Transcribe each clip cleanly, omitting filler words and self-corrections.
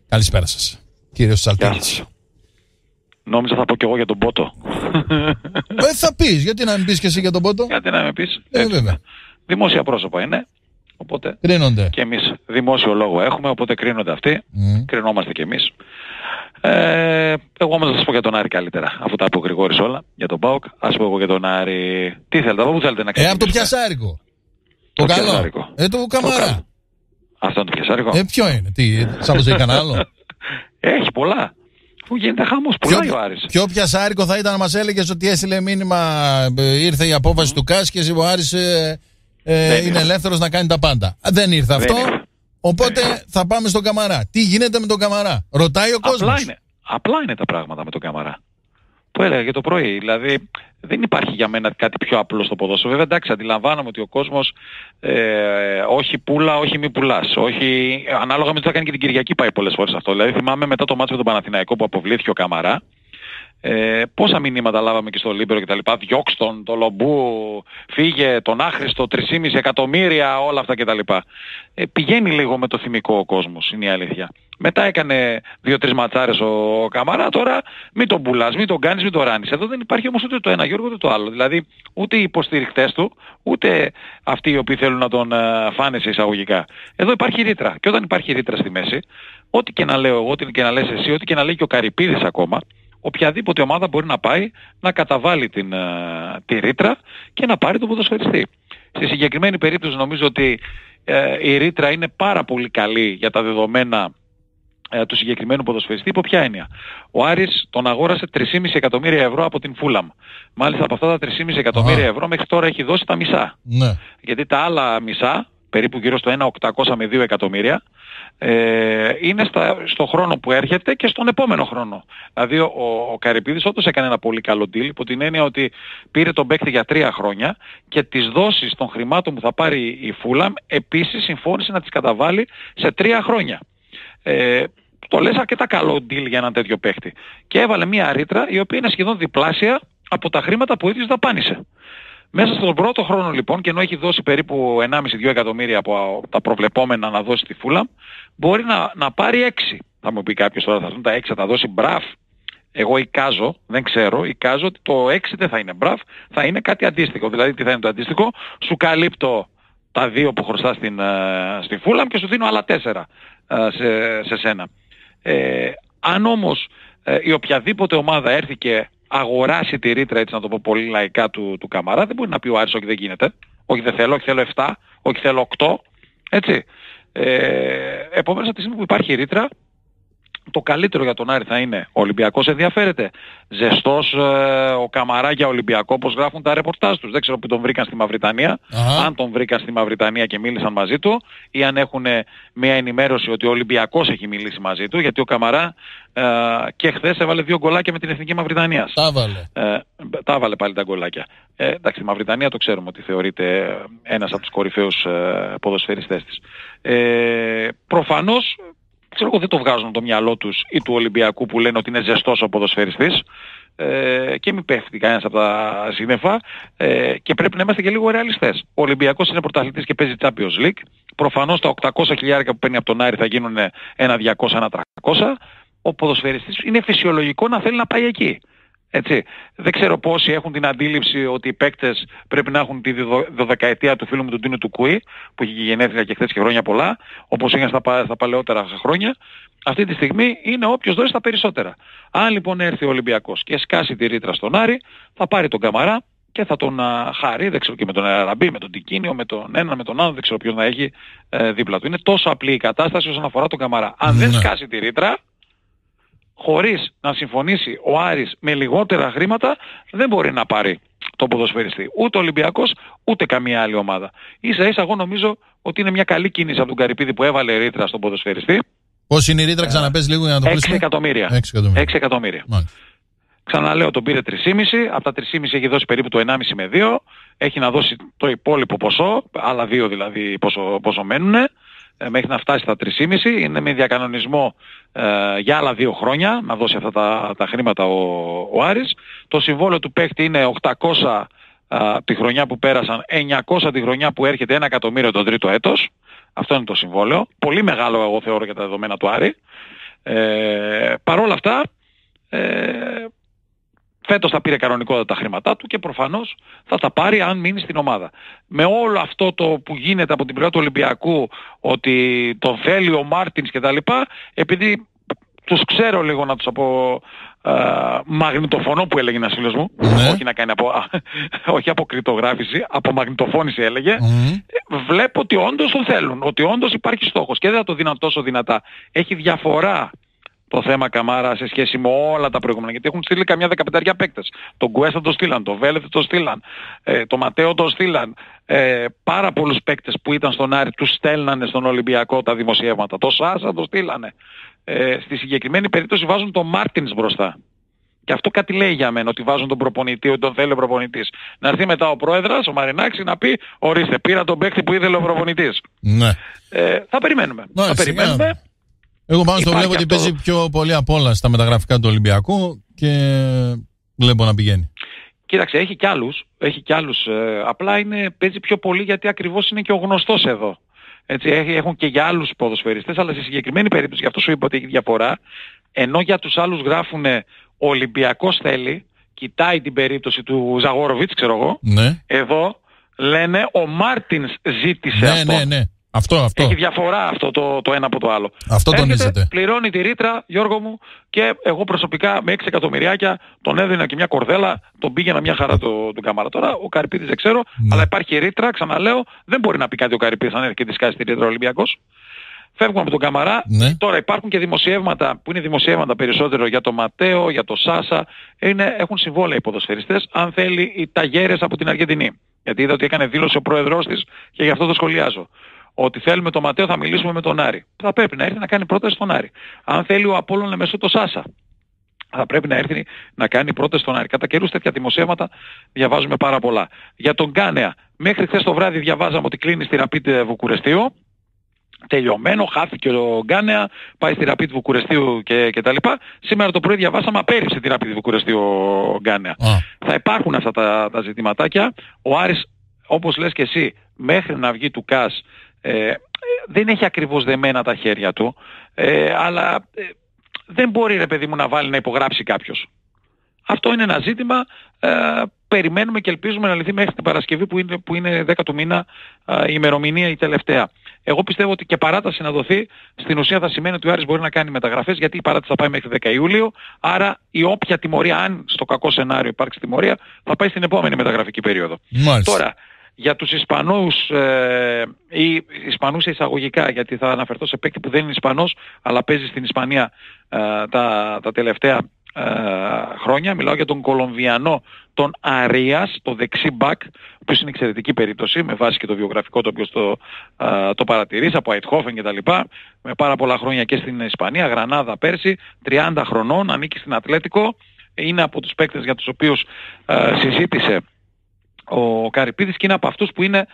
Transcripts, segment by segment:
Καλησπέρα σας, κύριος Τσαλτίνης. Νόμιζα θα πω κι εγώ για τον Πότο. Θα πεις, γιατί να μην πεις και εσύ για τον Πότο. Γιατί να μην πεις. Βέβαια. Δημόσια πρόσωπα είναι. Οπότε κρίνονται. Και εμείς δημόσιο λόγο έχουμε, οπότε κρίνονται αυτοί. Κρινόμαστε κι εμείς. Εγώ όμως θα σας πω για τον Άρη καλύτερα. Αφού τα πω Γρηγόρης όλα για τον ΠΑΟΚ, ας πω εγώ για τον Άρη. Τι θέλετε, από πού θέλετε να ξεκινήσουμε? Από το πιασάρικο. Το καλό. Πιασάρικο. Το Καμαρά. Αυτό είναι το πιασάρικο. Ποιο είναι, σαν πως έχει κανένα άλλο? Έχει πολλά. Που γίνεται χαμός, πολλά ο Άρης. Ποιο πιασάρικο θα ήταν να μας έλεγες ότι έστειλε μήνυμα, ήρθε η απόφαση του ΚΑΣ και ο Άρης είναι ελεύθερος να κάνει τα πάντα. Δεν ήρθε αυτό, οπότε θα πάμε στον Καμαρά. Τι γίνεται με τον Καμαρά? Ρωτάει ο κόσμος. Απλά είναι τα πράγματα με τον Καμαρά. Που έλεγα και το πρωί. Δηλαδή δεν υπάρχει για μένα κάτι πιο απλό στο ποδόσφαιρο. Βέβαια εντάξει, αντιλαμβάνομαι ότι ο κόσμος όχι πουλά, όχι μη πουλάς. Όχι, ανάλογα με τι θα κάνει και την Κυριακή πάει πολλές φορές αυτό. Δηλαδή θυμάμαι μετά το μάτσο με τον Παναθηναϊκό που αποβλήθηκε ο Καμαρά. Πόσα μηνύματα λάβαμε και στο Λίμπερο και τα λοιπά, διώξ' τον Λομπού, φύγε, τον άχρηστο, 3,5 εκατομμύρια, όλα αυτά και τα λοιπά. Πηγαίνει λίγο με το θυμικό ο κόσμος, είναι η αλήθεια. Μετά έκανε 2-3 ματσάρες ο Καμαρά, τώρα μην τον πουλάς, μην τον κάνεις, μην τον ράνεις. Εδώ δεν υπάρχει όμως ούτε το ένα Γιώργο ούτε το άλλο. Δηλαδή ούτε οι υποστηρικτές του, ούτε αυτοί οι οποίοι θέλουν να τον φάνε σε εισαγωγικά. Εδώ υπάρχει ρήτρα. Και όταν υπάρχει ρήτρα στη μέση, ό,τι και να λέω εγώ, ό,τι και να λες εσύ, ό,τι και να λέει και ο Καρυπίδης ακόμα, οποιαδήποτε ομάδα μπορεί να πάει να καταβάλει τη ρήτρα και να πάρει τον ποδοσφαιριστή. Στη συγκεκριμένη περίπτωση νομίζω ότι η ρήτρα είναι πάρα πολύ καλή για τα δεδομένα του συγκεκριμένου ποδοσφαιριστή. Υπό ποια έννοια? Ο Άρης τον αγόρασε 3,5 εκατομμύρια ευρώ από την Φούλαμ. Μάλιστα από αυτά τα 3,5 εκατομμύρια ευρώ μέχρι τώρα έχει δώσει τα μισά. Ναι. Γιατί τα άλλα μισά, περίπου γύρω στο 1,800 με 2 εκατομμύρια, είναι στο χρόνο που έρχεται και στον επόμενο χρόνο. Δηλαδή ο Καρυπίδης όντως έκανε ένα πολύ καλό deal, υπό την έννοια ότι πήρε τον παίκτη για 3 χρόνια και τις δόσεις των χρημάτων που θα πάρει η Φούλαμ επίσης συμφώνησε να τις καταβάλει σε 3 χρόνια. Το λες αρκετά καλό deal για έναν τέτοιο παίκτη. Και έβαλε μια ρήτρα η οποία είναι σχεδόν διπλάσια από τα χρήματα που ο ίδιος δαπάνησε. Μέσα στον πρώτο χρόνο λοιπόν, και ενώ έχει δώσει περίπου 1,5-2 εκατομμύρια από τα προβλεπόμενα να δώσει στη Φούλαμ, μπορεί να πάρει 6. Θα μου πει κάποιος τώρα, θα δουν τα 6, θα τα δώσει μπραφ. Εγώ εικάζω, δεν ξέρω, εικάζω ότι το 6 δεν θα είναι μπραφ, θα είναι κάτι αντίστοιχο. Δηλαδή τι θα είναι το αντίστοιχο? Σου καλύπτω τα 2 που χρωστά στη Φούλαμ και σου δίνω άλλα 4 σε σένα. Αν όμως η οποιαδήποτε ομάδα έρθει και αγοράσει τη ρήτρα, έτσι να το πω πολύ λαϊκά, του Καμαρά, δεν μπορεί να πει ο Άρης όχι δεν γίνεται, όχι δεν θέλω, όχι θέλω 7, όχι θέλω 8, έτσι. Επομένως από τη στιγμή που υπάρχει ρήτρα, το καλύτερο για τον Άρη θα είναι ο Ολυμπιακός ενδιαφέρεται. Ζεστός ο Καμαρά για Ολυμπιακό, όπως γράφουν τα ρεπορτάζ τους. Δεν ξέρω που τον βρήκαν στη Μαυριτανία, αν τον βρήκαν στη Μαυριτανία και μίλησαν μαζί του, ή αν έχουν μια ενημέρωση ότι ο Ολυμπιακός έχει μιλήσει μαζί του, γιατί ο Καμαρά και χθες έβαλε 2 γκολάκια με την Εθνική Μαυριτανίας. Τα έβαλε πάλι τα γκολάκια. Εντάξει, η Μαυριτανία το ξέρουμε ότι θεωρείται ένας από τους κορυφαίους ποδοσφαιριστές της. Προφανώς, ξέρω εγώ, δεν το βγάζουν από το μυαλό τους ή του Ολυμπιακού που λένε ότι είναι ζεστός ο ποδοσφαιριστής, και μην πέφτει κανένας από τα σύννεφα, και πρέπει να είμαστε και λίγο ρεαλιστές. Ο Ολυμπιακός είναι πρωταθλητής και παίζει Champions League. Προφανώς τα 800 χιλιάρικα που παίρνει από τον Άρη θα γίνουν ένα 200, ένα 300. Ο ποδοσφαιριστής είναι φυσιολογικό να θέλει να πάει εκεί. Έτσι. Δεν ξέρω πόσοι έχουν την αντίληψη ότι οι παίκτες πρέπει να έχουν τη 12ετία του φίλου μου του Τίνου του Κουί, που είχε γενέθλια και χθες και χρόνια πολλά, όπως είχαν στα παλαιότερα χρόνια. Αυτή τη στιγμή είναι όποιος δώσει τα περισσότερα. Αν λοιπόν έρθει ο Ολυμπιακός και σκάσει τη ρήτρα στον Άρη, θα πάρει τον Καμαρά και θα τον χαρεί, δεν ξέρω, και με τον Αραμπί, με τον Τικίνιο, με τον ένα, με τον άλλο, δεν ξέρω ποιος να έχει δίπλα του. Είναι τόσο απλή η κατάσταση όσον αφορά τον Καμαρά. Αν δεν σκάσει τη ρήτρα, χωρίς να συμφωνήσει ο Άρης με λιγότερα χρήματα, δεν μπορεί να πάρει τον ποδοσφαιριστή. Ούτε ο Ολυμπιακός, ούτε καμία άλλη ομάδα. Ίσα ίσα εγώ νομίζω ότι είναι μια καλή κίνηση από τον Καρυπίδη που έβαλε ρήτρα στον ποδοσφαιριστή. Πώς είναι η ρήτρα, ξαναπες λίγο για να το κλείσουμε? 6 εκατομμύρια. 6 εκατομμύρια. Ξαναλέω, τον πήρε 3,5, από τα 3,5 έχει δώσει περίπου το 1,5 με 2, έχει να δώσει το υπόλοιπο ποσό, άλλα 2 δηλαδή πόσο μένουνε, μέχρι να φτάσει στα 3,5, είναι με διακανονισμό για άλλα 2 χρόνια να δώσει αυτά τα χρήματα ο Άρης. Το συμβόλαιο του παίκτη είναι 800 τη χρονιά που πέρασαν, 900 τη χρονιά που έρχεται, 1 εκατομμύριο τον τρίτο έτος. Αυτό είναι το συμβόλαιο. Πολύ μεγάλο εγώ θεωρώ για τα δεδομένα του Άρη. Παρ' όλα αυτά, φέτος θα πήρε κανονικότατα τα χρήματά του και προφανώς θα τα πάρει αν μείνει στην ομάδα. Με όλο αυτό το που γίνεται από την πλευρά του Ολυμπιακού, ότι τον θέλει ο Μάρτινς κτλ., επειδή τους ξέρω λίγο να τους μαγνητοφωνώ που έλεγε ένας φίλος μου, όχι να κάνει όχι από κρυπτογράφηση, από μαγνητοφώνηση έλεγε, βλέπω ότι όντως τον θέλουν, ότι όντως υπάρχει στόχος και δεν θα το δίναν τόσο δυνατά. Έχει διαφορά το θέμα Καμάρα σε σχέση με όλα τα προηγούμενα, γιατί έχουν στείλει καμιά 15 παίκτες. Τον Κουέστα το στείλαν, τον Βέλεθ το στείλαν, τον Ματέο το στείλαν. Πάρα πολλούς παίκτες που ήταν στον Άρη τους στέλνανε στον Ολυμπιακό τα δημοσιεύματα. Το Σάσα το στείλανε. Στη συγκεκριμένη περίπτωση βάζουν τον Μάρτινς μπροστά. Και αυτό κάτι λέει για μένα, ότι βάζουν τον προπονητή, ότι τον θέλει ο προπονητής. Να έρθει μετά ο πρόεδρος, ο Μαρινάκης, να πει ορίστε, πήρα τον παίκτη που ήθελε ο προπονητής. Ναι. Θα περιμένουμε. Θα περιμένουμε. Εγώ πάνω στο βλέπω ότι παίζει πιο πολύ απ' όλα στα μεταγραφικά του Ολυμπιακού και βλέπω να πηγαίνει. Κοίταξε, έχει κι άλλους. Απλά παίζει πιο πολύ γιατί ακριβώς είναι και ο γνωστός εδώ. Έτσι, έχουν και για άλλους ποδοσφαιριστές, αλλά στη συγκεκριμένη περίπτωση, γι' αυτό σου είπα ότι έχει διαφορά, ενώ για τους άλλους γράφουν Ολυμπιακός θέλει, κοιτάει την περίπτωση του Ζαγόροβιτς, ξέρω εγώ, ναι. Εδώ λένε ο Μάρτινς ζήτησε αυτό. Ναι. Αυτό. Έχει διαφορά αυτό το ένα από το άλλο. Αυτό τονίζεται. Πληρώνει τη ρήτρα, Γιώργο μου, και εγώ προσωπικά με 6 εκατομμυριάκια τον έδινα και μια κορδέλα, τον πήγαινα μια χαρά τον Καμάρα. Τώρα ο Καρυπίδης δεν ξέρω, αλλά υπάρχει ρήτρα, ξαναλέω, δεν μπορεί να πει κάτι ο Καρυπίδης αν έρθει και δισκάσει τη ρήτρα ο Ολυμπιακός. Φεύγουμε από τον Καμαρά. Ναι. Τώρα υπάρχουν και δημοσιεύματα που είναι δημοσιεύματα περισσότερο για τον Ματέο, για τον Σάσα. Έχουν συμβόλαια οι ποδοσφαιριστές, αν θέλει, οι Ταγέρες από την Αργεντινή. Γιατί είδα ότι έκανε δήλωση ο πρόεδρος της και γι' αυτό το σχολιάζω. Ότι θέλουμε τον Ματέο, θα μιλήσουμε με τον Άρη. Θα πρέπει να έρθει να κάνει πρόταση στον Άρη. Αν θέλει ο Απόλλων μέσω το Σάσα, θα πρέπει να έρθει να κάνει πρόταση στον Άρη. Κατά καιρούς τέτοια δημοσιεύματα διαβάζουμε πάρα πολλά. Για τον Γκάνεα, μέχρι χθες το βράδυ διαβάζαμε ότι κλείνει στη Ραπίτ Βουκουρεστίου. Τελειωμένο, χάθηκε ο Γκάνεα, πάει στη Ραπίτ Βουκουρεστίου και τα λοιπά. Σήμερα το πρωί διαβάσαμε απέρριψε τη Ραπίτ Βουκουρεστίου ο Γκάνεα. Θα υπάρχουν αυτά τα ζητηματάκια. Ο Άρης, όπως λες και εσύ, μέχρι να βγει του ΚΑΣ, δεν έχει ακριβώς δεμένα τα χέρια του, αλλά δεν μπορεί, ρε παιδί μου, να βάλει να υπογράψει κάποιος. Αυτό είναι ένα ζήτημα. Περιμένουμε και ελπίζουμε να λυθεί μέχρι την Παρασκευή που είναι 10 του μήνα η ημερομηνία η τελευταία. Εγώ πιστεύω ότι και παράταση να δοθεί στην ουσία θα σημαίνει ότι ο Άρης μπορεί να κάνει μεταγραφές, γιατί η παράταση θα πάει μέχρι 10 Ιούλιο, άρα η όποια τιμωρία, αν στο κακό σενάριο υπάρξει τιμωρία, θα πάει στην επόμενη μεταγραφική περίοδο. Μάλιστα. Τώρα, για τους Ισπανούς ή Ισπανούς εισαγωγικά, γιατί θα αναφερθώ σε παίκτη που δεν είναι Ισπανός αλλά παίζει στην Ισπανία τα τελευταία χρόνια. Μιλάω για τον Κολομβιανό, τον Αρίας, το δεξί μπακ, ο οποίος είναι εξαιρετική περίπτωση με βάση και το βιογραφικό το οποίο το παρατηρείς από Αιτχόφεν και τα λοιπά, με πάρα πολλά χρόνια και στην Ισπανία, Γρανάδα πέρσι, 30 χρονών, ανήκει στην Ατλέτικο, είναι από τους παίκτες για τους οποίους συζήτησε ο Καρυπίδης και είναι από αυτούς που είναι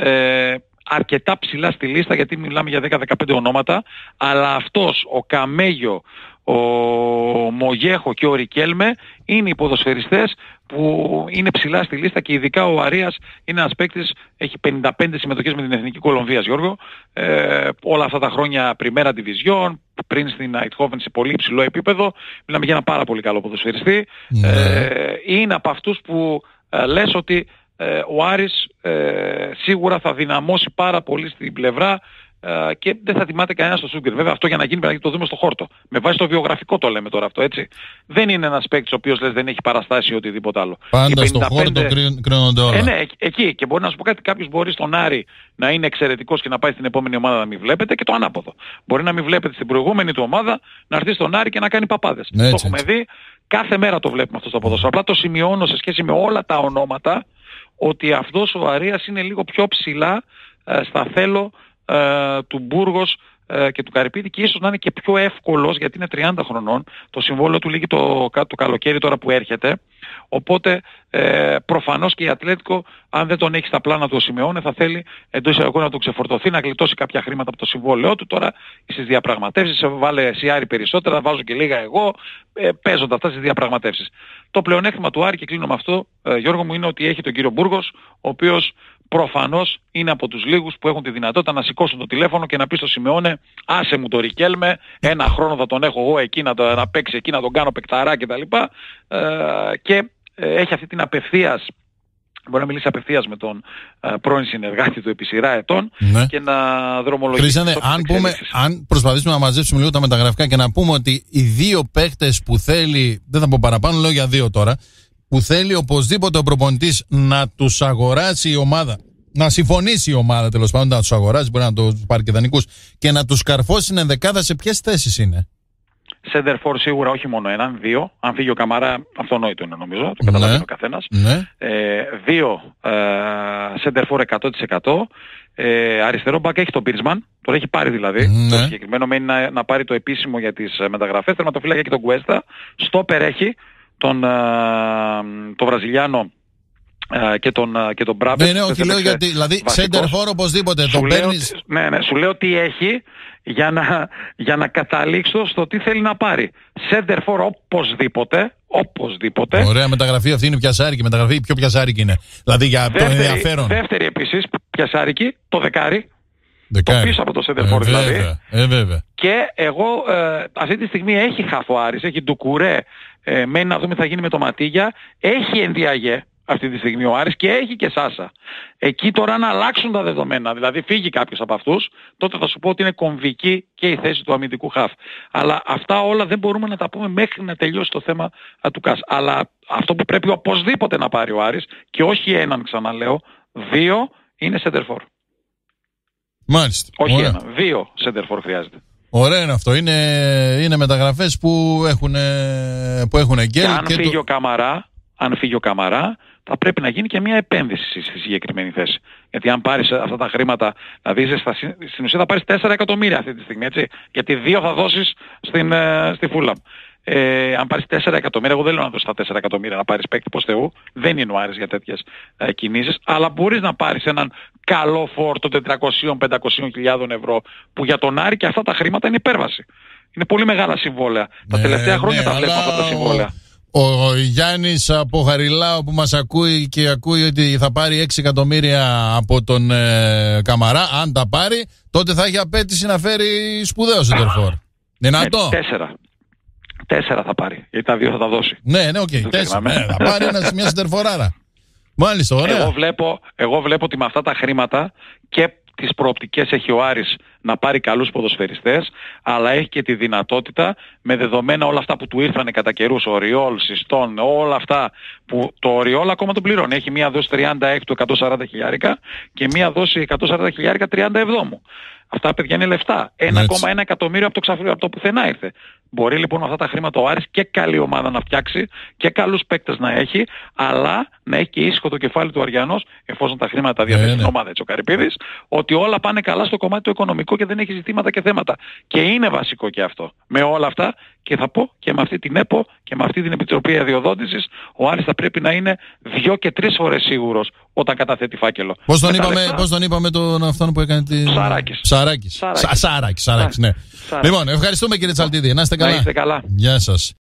αρκετά ψηλά στη λίστα, γιατί μιλάμε για 10-15 ονόματα, αλλά αυτός, ο Καμέγιο, ο Μογέχο και ο Ρικέλμε είναι οι ποδοσφαιριστές που είναι ψηλά στη λίστα και ειδικά ο Αρίας είναι ένας παίκτης, έχει 55 συμμετοχές με την Εθνική Κολομβίας, Γιώργο, όλα αυτά τα χρόνια Πριμέρα Division, πριν στην Αιτχόφεν σε πολύ υψηλό επίπεδο, μιλάμε για ένα πάρα πολύ καλό ποδοσφαιριστή, είναι από αυτούς που λες ότι ο Άρης σίγουρα θα δυναμώσει πάρα πολύ στην πλευρά και δεν θα τιμάται κανένα στο Σούγκερ. Βέβαια αυτό για να γίνει πρέπει να το δούμε στο χόρτο. Με βάση το βιογραφικό το λέμε τώρα αυτό, έτσι. Δεν είναι ένας παίκτης ο οποίος λες δεν έχει παραστάσει ή οτιδήποτε άλλο. Πάντα στο χόρτο κρίνονται όλα. Ναι, εκεί. Και μπορεί να σου πω κάτι, κάποιος μπορεί στον Άρη να είναι εξαιρετικός και να πάει στην επόμενη ομάδα να μην βλέπετε και το ανάποδο. Μπορεί να μην βλέπετε στην προηγούμενη του ομάδα, να έρθει στον Άρη και να κάνει παπάδες. Ναι, το έχουμε δει, κάθε μέρα το βλέπουμε αυτό στο ποδόσφαιρο. Απλά το σημειώνω σε σχέση με όλα τα ονόματα ότι αυτός ο Αρίας είναι λίγο πιο ψηλά στα θέλω του Μπούργος και του Καρυπίδη και ίσως να είναι και πιο εύκολος γιατί είναι 30 χρονών. Το συμβόλαιο του λύγει το καλοκαίρι τώρα που έρχεται. Οπότε προφανώς και η Ατλέτικο, αν δεν τον έχει στα πλάνα του ο Σιμεώνε, θα θέλει εντός εισαγωγικών να τον ξεφορτωθεί, να γλιτώσει κάποια χρήματα από το συμβόλαιό του. Τώρα στις διαπραγματεύσεις, βάλε εσύ Άρη περισσότερα, βάζω και λίγα εγώ, παίζονται αυτά στις διαπραγματεύσεις. Το πλεονέκτημα του Άρη, και κλείνω με αυτό, Γιώργο μου, είναι ότι έχει τον κύριο Μπούργος, ο οποίος προφανώς είναι από τους λίγους που έχουν τη δυνατότητα να σηκώσουν το τηλέφωνο και να πει στο Σιμεώνε, άσε μου το Ρικέλμε, ένα χρόνο θα τον έχω εγώ εκεί να παίξει εκεί, να τον κάνω παικταρά κτλ. Και έχει αυτή την απευθείας, μπορεί να μιλήσει απευθείας με τον πρώην συνεργάτη του επί σειρά ετών, ναι, και να δρομολογήσει. Χρήστανε, αν προσπαθήσουμε να μαζέψουμε λίγο τα μεταγραφικά και να πούμε ότι οι δύο παίχτες που θέλει, δεν θα πω παραπάνω, λέω για δύο τώρα, που θέλει οπωσδήποτε ο προπονητής να τους αγοράσει η ομάδα, να συμφωνήσει η ομάδα τέλος πάντων, να τους αγοράσει, μπορεί να τους πάρει και δανεικούς και να τους καρφώσει στην ενδεκάδα, σε ποιες θέσεις είναι? Center for σίγουρα, όχι μόνο έναν, δύο. Αν φύγει ο Καμαρά, αυτονόητο είναι νομίζω, το καταλαβαίνει ο καθένας. Ναι. Δύο center for 100%. Αριστερό μπακ έχει τον Πίρσμαν, τον έχει πάρει δηλαδή. Το συγκεκριμένο μένει να πάρει το επίσημο για τις μεταγραφές. Τερματοφύλακα έχει τον Κουέστα. Στόπερ έχει τον Βραζιλιάνο και τον Μπράμπετ. Ναι, όχι, λέω γιατί, δηλαδή center for οπωσδήποτε τον παίρνεις. Ναι, σου λέω τι έχει για να καταλήξω στο τι θέλει να πάρει. Center for οπωσδήποτε. Ωραία μεταγραφή αυτή, είναι πιασάρικη. Μεταγραφή πιο πιασάρικη είναι. Δηλαδή για το ενδιαφέρον. Δεύτερη επίσης πιασάρικη, το δεκάρι. Το πίσω από το center for δηλαδή. Βέβαια. Και εγώ αυτή τη στιγμή έχει Χαφοάρης, έχει Ντουκουρέ, μένει να δούμε τι θα γίνει με το Ματίγια, έχει Ενδιαγέ αυτή τη στιγμή ο Άρης και έχει και Σάσα. Εκεί τώρα να αλλάξουν τα δεδομένα, δηλαδή φύγει κάποιος από αυτούς, τότε θα σου πω ότι είναι κομβική και η θέση του αμυντικού χαφ. Αλλά αυτά όλα δεν μπορούμε να τα πούμε μέχρι να τελειώσει το θέμα του ΚΑΣ. Αλλά αυτό που πρέπει οπωσδήποτε να πάρει ο Άρης, και όχι έναν ξαναλέω, δύο είναι center for. Μάλιστα. Όχι ένα, δύο center for χρειάζεται. Ωραία είναι αυτό. Είναι μεταγραφές που έχουν γκέλ. Και αν φύγει ο Καμαρά, θα πρέπει να γίνει και μια επένδυση στη συγκεκριμένη θέση. Γιατί αν πάρεις αυτά τα χρήματα, δηλαδή στην ουσία θα πάρεις 4 εκατομμύρια αυτή τη στιγμή, έτσι. Γιατί 2 θα δώσεις στη Φούλαμ. Αν πάρεις 4 εκατομμύρια, εγώ δεν λέω να δώσεις τα 4 εκατομμύρια να πάρεις παίκτη πως Θεού, δεν είναι ο Άρης για τέτοιες κινήσεις, αλλά μπορείς να πάρεις έναν καλό φόρτο 400-500 ευρώ, που για τον Άρη και αυτά τα χρήματα είναι υπέρβαση. Είναι πολύ μεγάλα συμβόλαια. Τα τελευταία χρόνια τα βλέπουμε αυτά τα συμβόλαια. Ο Γιάννης από Χαριλάου που μας ακούει και ακούει ότι θα πάρει 6 εκατομμύρια από τον Καμαρά, αν τα πάρει, τότε θα έχει απέτηση να φέρει σπουδαίο σεντερφόρ. Δυνατό. 4 θα πάρει, γιατί τα 2 θα τα δώσει. Ναι, οκ. 4. Θα πάρει μια σεντερφοράρα. Μάλιστα, ωραία. Εγώ βλέπω ότι με αυτά τα χρήματα και τις προοπτικές έχει ο Άρης να πάρει καλούς ποδοσφαιριστές, αλλά έχει και τη δυνατότητα, με δεδομένα όλα αυτά που του ήρθανε κατά καιρούς, ο Ριόλ, Συστόν, όλα αυτά που το Ριόλ ακόμα τον πληρώνει. Έχει μία δόση 36 του 140 χιλιάρικα και μία δόση 140 χιλιάρικα 37 μου. Αυτά παιδιά είναι λεφτά. 1,1 εκατομμύριο από το πουθενά ήρθε. Μπορεί λοιπόν με αυτά τα χρήματα ο Άρης και καλή ομάδα να φτιάξει και καλούς παίκτες να έχει, αλλά να έχει και ήσυχο το κεφάλι του Αριανός, εφόσον τα χρήματα διαθέτει στην ομάδα, έτσι ο Καρυπίδης, ότι όλα πάνε καλά στο κομμάτι το οικονομικό και δεν έχει ζητήματα και θέματα. Και είναι βασικό και αυτό. Με όλα αυτά, και θα πω και με αυτή την ΕΠΟ και με αυτή την Επιτροπή Αδειοδότησης, ο Άρης θα πρέπει να είναι 2 και 3 φορές σίγουρος όταν καταθέτει φάκελο. Πώς τον είπαμε τον αυτόν που έκανε τη... Σαράκης, ναι. Λοιπόν, ευχαριστούμε κύριε Τσαλτίδη. Να είστε καλά. Να είστε καλά. Γεια σας.